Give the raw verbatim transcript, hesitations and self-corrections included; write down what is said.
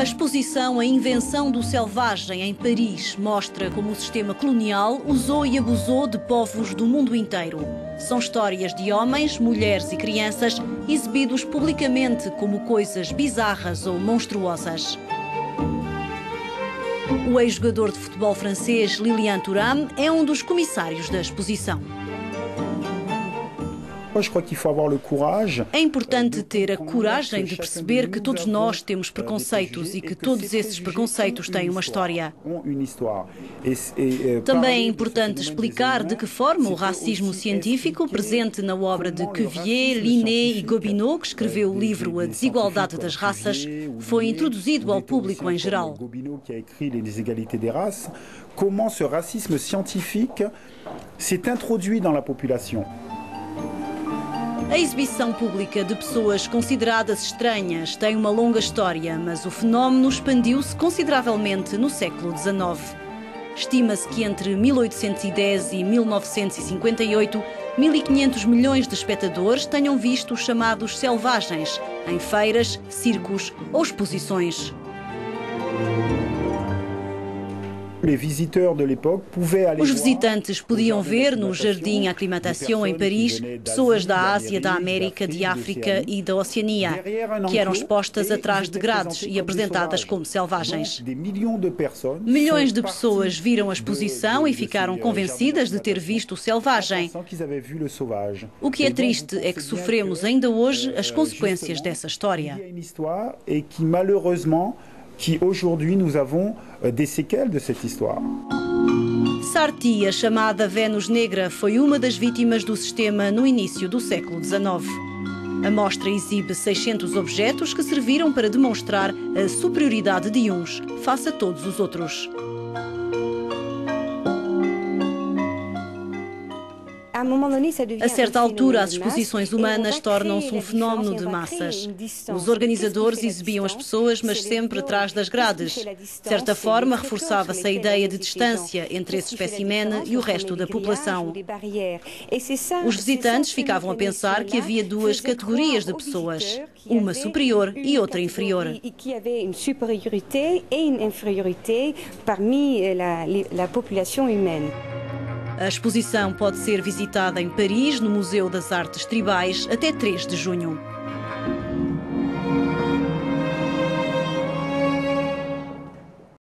exposição A Invenção do Selvagem, em Paris, mostra como o sistema colonial usou e abusou de povos do mundo inteiro. São histórias de homens, mulheres e crianças exibidos publicamente como coisas bizarras ou monstruosas. O ex-jogador de futebol francês Lilian Thuram é um dos comissários da exposição. É importante ter a coragem de perceber que todos nós temos preconceitos e que todos esses preconceitos têm uma história. Também é importante explicar de que forma o racismo científico, presente na obra de Cuvier, Linné e Gobineau, que escreveu o livro A Desigualdade das Raças, foi introduzido ao público em geral. Como esse racismo científico s'est introduit dans la population. A exibição pública de pessoas consideradas estranhas tem uma longa história, mas o fenómeno expandiu-se consideravelmente no século dezenove. Estima-se que entre mil oitocentos e dez e mil novecentos e cinquenta e oito, mil e quinhentos milhões de espectadores tenham visto os chamados selvagens, em feiras, circos ou exposições. Os visitantes podiam ver no Jardim Acclimatation, em Paris, pessoas da Ásia, da América, de África e da Oceania, que eram expostas atrás de grades e apresentadas como selvagens. Milhões de pessoas viram a exposição e ficaram convencidas de ter visto o selvagem. O que é triste é que sofremos ainda hoje as consequências dessa história. que aujourd'hui nous avons des séquelles de cette histoire. Sarti, a chamada Vênus Negra, foi uma das vítimas do sistema no início do século dezenove. A mostra exibe seiscentos objetos que serviram para demonstrar a superioridade de uns face a todos os outros. A certa altura, as exposições humanas tornam-se um fenómeno de massas. Os organizadores exibiam as pessoas, mas sempre atrás das grades. De certa forma, reforçava-se a ideia de distância entre esse espécimen e o resto da população. Os visitantes ficavam a pensar que havia duas categorias de pessoas, uma superior e outra inferior. A exposição pode ser visitada em Paris, no Museu das Artes Tribais, até três de junho.